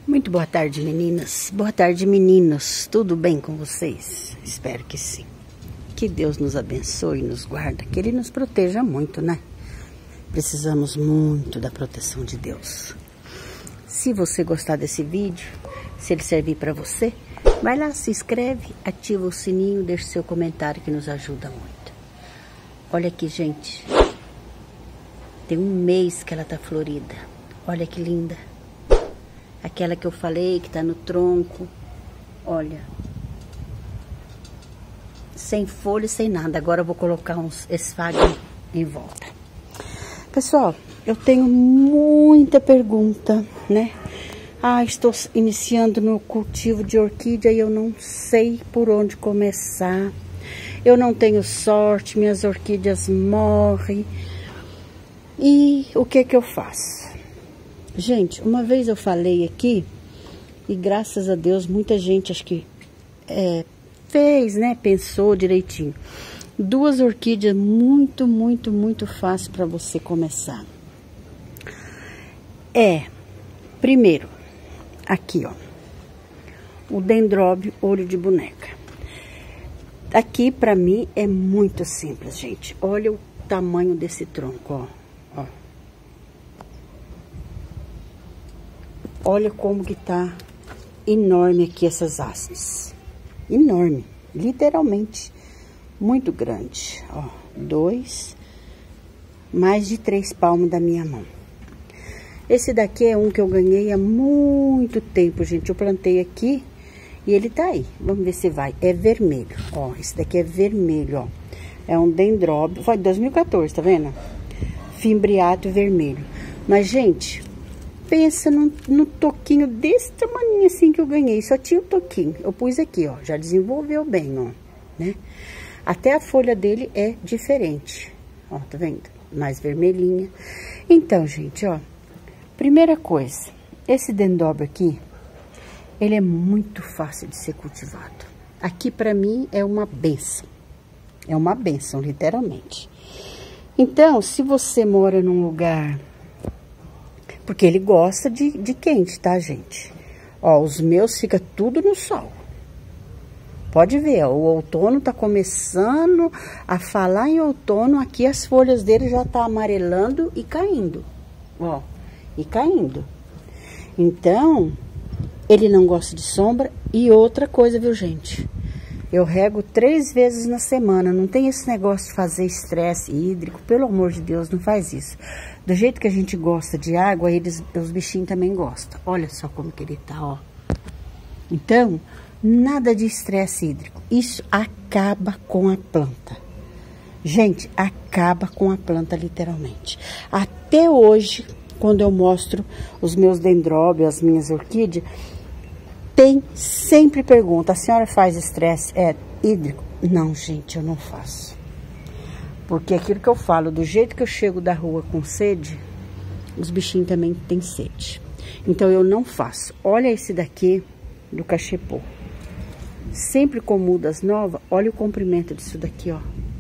Muito boa tarde, meninas. Boa tarde, meninos. Tudo bem com vocês? Espero que sim. Que Deus nos abençoe e nos guarda, que Ele nos proteja muito, né? Precisamos muito da proteção de Deus. Se você gostar desse vídeo, se ele servir para você, vai lá, se inscreve, ativa o sininho, deixa seu comentário que nos ajuda muito. Olha aqui, gente. Tem um mês que ela tá florida. Olha que linda. Aquela que eu falei que tá no tronco. Olha. Sem folha, sem nada. Agora eu vou colocar uns esfagos em volta. Pessoal, eu tenho muita pergunta, né? Estou iniciando no cultivo de orquídea e eu não sei por onde começar. Eu não tenho sorte, minhas orquídeas morrem. E o que eu faço? Gente, uma vez eu falei aqui, e graças a Deus muita gente acho que fez, né? Pensou direitinho. Duas orquídeas muito fácil para você começar. Primeiro, aqui ó, o dendróbio olho de boneca. Aqui pra mim é muito simples, gente. Olha o tamanho desse tronco, ó. Olha como que tá enorme aqui essas hastes. Enorme, literalmente, muito grande. Ó, mais de 3 palmos da minha mão. Esse daqui é um que eu ganhei há muito tempo, gente. Eu plantei aqui e ele tá aí. Vamos ver se vai. É vermelho, ó. Esse daqui é vermelho, ó. É um dendróbio. Foi 2014, tá vendo? Fimbriato vermelho. Mas, gente, pensa no toquinho desse tamanho assim que eu ganhei. Só tinha o toquinho. Eu pus aqui, ó. Já desenvolveu bem, ó. Né? Até a folha dele é diferente. Ó, tá vendo? Mais vermelhinha. Então, gente, ó. Primeira coisa, esse dendróbio aqui, ele é muito fácil de ser cultivado. Aqui pra mim é uma bênção. É uma bênção, literalmente. Então, se você mora num lugar... Porque ele gosta de quente, tá, gente? Ó, os meus fica tudo no sol. Pode ver, ó, o outono tá começando a falar em outono. Aqui as folhas dele já tá amarelando e caindo, ó. E caindo. Então, ele não gosta de sombra. E outra coisa, viu, gente? Eu rego 3 vezes na semana. Não tem esse negócio de fazer estresse hídrico. Pelo amor de Deus, não faz isso. Do jeito que a gente gosta de água, os bichinhos também gostam. Olha só como que ele tá, ó. Então, nada de estresse hídrico. Isso acaba com a planta. Gente, acaba com a planta literalmente. Até hoje... Quando eu mostro os meus dendróbios, as minhas orquídeas, tem sempre pergunta, a senhora faz estresse hídrico? Não, gente, eu não faço. Porque aquilo que eu falo, do jeito que eu chego da rua com sede, os bichinhos também têm sede. Então, eu não faço. Olha esse daqui do cachepô. Sempre com mudas novas, olha o comprimento disso daqui, ó.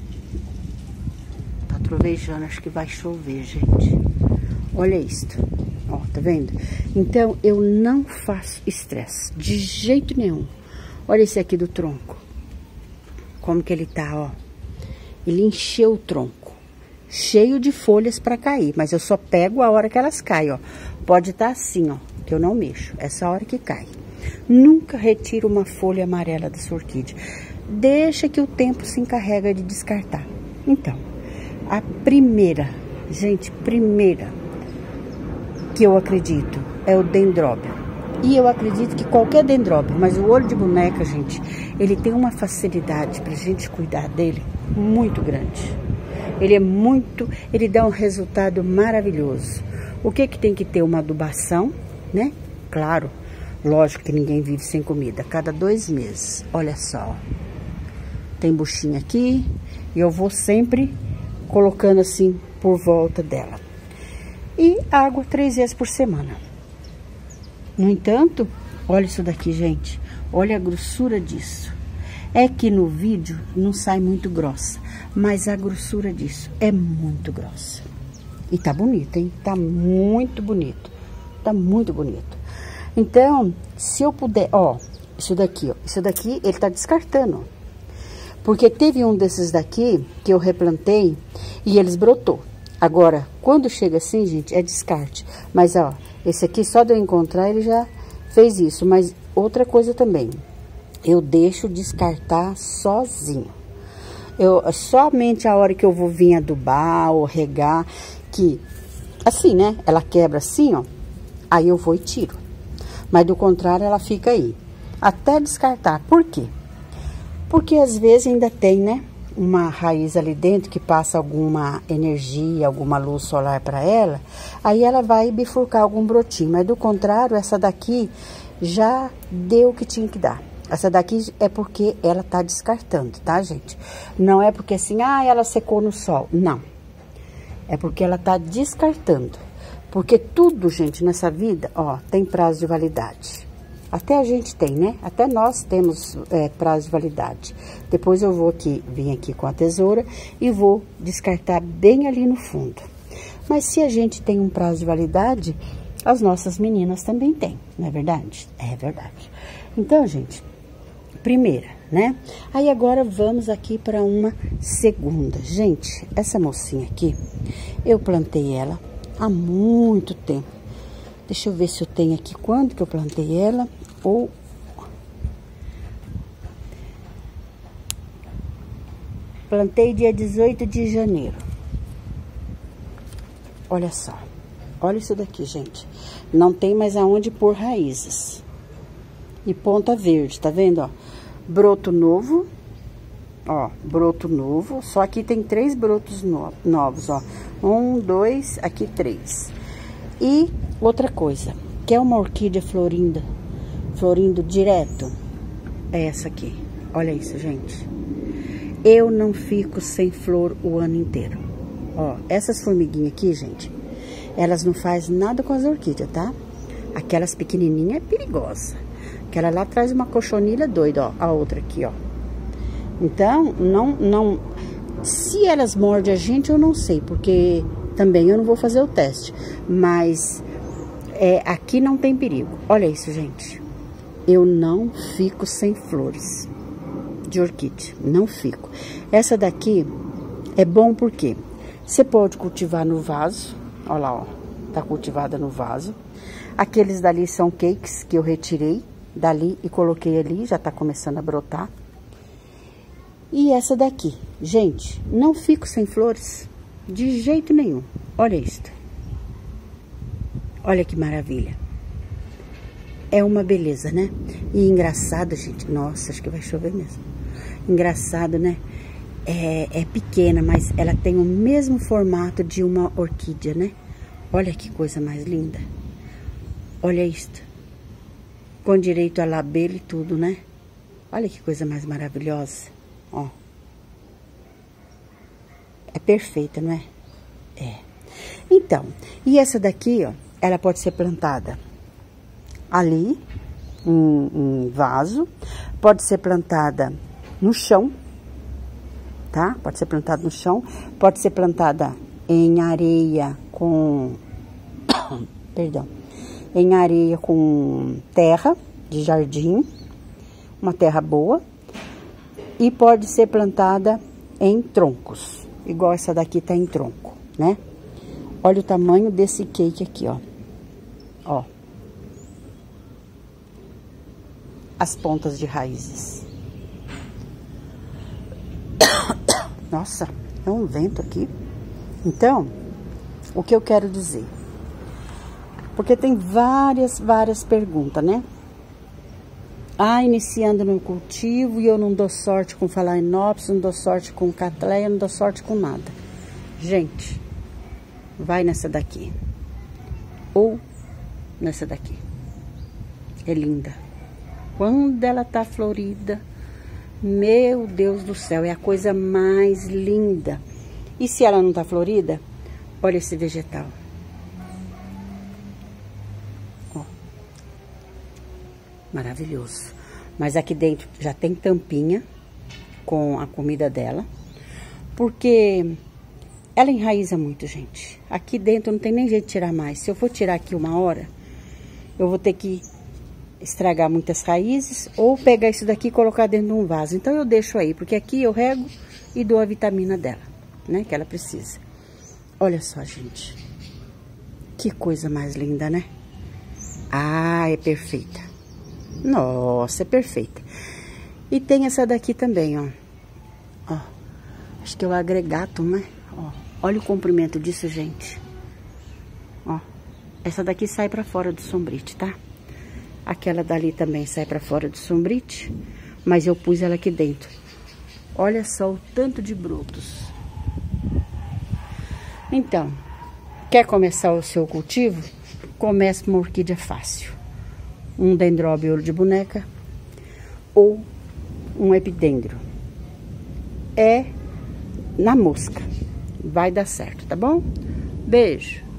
Tá trovejando, acho que vai chover, gente. Olha isto, ó, tá vendo? Então, eu não faço estresse, de jeito nenhum. Olha esse aqui do tronco. Como que ele tá, ó. Ele encheu o tronco. Cheio de folhas pra cair, mas eu só pego a hora que elas caem, ó. Pode estar assim, ó, que eu não mexo. Essa hora que cai. Nunca retiro uma folha amarela da sua orquídea. Deixa que o tempo se encarrega de descartar. Então, a primeira, gente, que eu acredito é o dendróbio. E eu acredito que qualquer dendróbio, mas o olho de boneca, gente, ele tem uma facilidade pra gente cuidar dele muito grande. Ele dá um resultado maravilhoso. O que tem que ter? Uma adubação, né? Claro, lógico que ninguém vive sem comida. Cada 2 meses, olha só. Tem buchinha aqui e eu vou sempre colocando assim por volta dela. E água 3 vezes por semana. No entanto, olha isso daqui, gente. Olha a grossura disso. É que no vídeo não sai muito grossa, mas a grossura disso é muito grossa. E tá bonito, hein? Tá muito bonito. Tá muito bonito. Então, se eu puder, ó, isso daqui ele tá descartando, ó. Porque teve um desses daqui que eu replantei e eles brotou. Agora, quando chega assim, gente, é descarte. Mas, ó, esse aqui, só de eu encontrar, ele já fez isso. Mas outra coisa também, eu deixo descartar sozinho. Somente a hora que eu vou vir adubar ou regar, que, assim, né, ela quebra assim, ó, aí eu vou e tiro. Mas do contrário, ela fica aí, até descartar. Por quê? Porque às vezes ainda tem, né, uma raiz ali dentro que passa alguma energia, alguma luz solar para ela, aí ela vai bifurcar algum brotinho. Mas do contrário, essa daqui já deu o que tinha que dar. Essa daqui é porque ela tá descartando, tá, gente? Não é porque assim, ela secou no sol. Não. É porque ela tá descartando. Porque tudo, gente, nessa vida, ó, tem prazo de validade. Até a gente tem, né? Até nós temos prazo de validade. Depois eu vou vir aqui com a tesoura e vou descartar bem ali no fundo. Mas se a gente tem um prazo de validade, as nossas meninas também têm, não é verdade? É verdade. Então, gente, primeira, né? Aí agora vamos aqui para uma segunda. Gente, essa mocinha aqui, eu plantei ela há muito tempo. Deixa eu ver se eu tenho aqui quando que eu plantei ela, ou... Plantei dia 18 de janeiro. Olha só. Olha isso daqui, gente. Não tem mais aonde pôr raízes. E ponta verde, tá vendo, ó? Broto novo. Ó, broto novo. Só aqui tem 3 brotos novos, ó. 1, 2, aqui 3. E outra coisa, que é uma orquídea florindo direto, é essa aqui. Olha isso, gente. Eu não fico sem flor o ano inteiro. Ó, essas formiguinhas aqui, gente, elas não fazem nada com as orquídeas, tá? Aquelas pequenininhas é perigosa. Aquela lá traz uma cochonilha doida, ó. A outra aqui, ó. Então, não... Se elas mordem a gente, eu não sei, porque também eu não vou fazer o teste. Mas aqui não tem perigo. Olha isso, gente. Eu não fico sem flores de orquídea. Não fico. Essa daqui é bom porque você pode cultivar no vaso. Olha lá, ó. Tá cultivada no vaso. Aqueles dali são cakes que eu retirei dali e coloquei ali. Já tá começando a brotar. E essa daqui, gente, não fico sem flores de jeito nenhum. Olha isto. Olha que maravilha. É uma beleza, né? E engraçado, gente. Nossa, acho que vai chover mesmo. Engraçado, né? É pequena, mas ela tem o mesmo formato de uma orquídea, né? Olha que coisa mais linda. Olha isto. Com direito a labelo e tudo, né? Olha que coisa mais maravilhosa. Ó. É perfeita, não é? É. Então, e essa daqui, ó, ela pode ser plantada ali, em vaso, pode ser plantada no chão, tá? Pode ser plantada no chão, pode ser plantada em areia com, perdão, em areia com terra de jardim, uma terra boa, e pode ser plantada em troncos, igual essa daqui tá em tronco, né? Olha o tamanho desse cake aqui, ó. Ó. As pontas de raízes. Nossa, é um vento aqui. Então, o que eu quero dizer? Porque tem várias perguntas, né? Iniciando no cultivo e eu não dou sorte com phalaenopsis, não dou sorte com cattleya, não dou sorte com nada. Gente, vai nessa daqui. Ou nessa daqui. É linda. Quando ela tá florida, meu Deus do céu, é a coisa mais linda. E se ela não tá florida, olha esse vegetal. Ó. Maravilhoso. Mas aqui dentro já tem tampinha com a comida dela. Porque ela enraiza muito, gente. Aqui dentro não tem nem jeito de tirar mais. Se eu for tirar aqui uma hora, eu vou ter que estragar muitas raízes, ou pegar isso daqui e colocar dentro de um vaso. Então eu deixo aí, porque aqui eu rego e dou a vitamina dela, né, que ela precisa. Olha só, gente. Que coisa mais linda, né? Ah, é perfeita. Nossa, é perfeita. E tem essa daqui também, ó. Ó, acho que é o agregato, né? Ó, olha o comprimento disso, gente. Ó, essa daqui sai pra fora do sombrite, tá? Aquela dali também sai pra fora do sombrite, mas eu pus ela aqui dentro. Olha só o tanto de brotos. Então, quer começar o seu cultivo? Comece com uma orquídea fácil. Um dendróbio ouro de boneca ou um epidendro. É na mosca. Vai dar certo, tá bom? Beijo!